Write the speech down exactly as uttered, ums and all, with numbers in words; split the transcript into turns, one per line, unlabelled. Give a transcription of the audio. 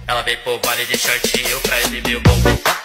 Ela veio pro baile de shortinho pra exibir o bumbum.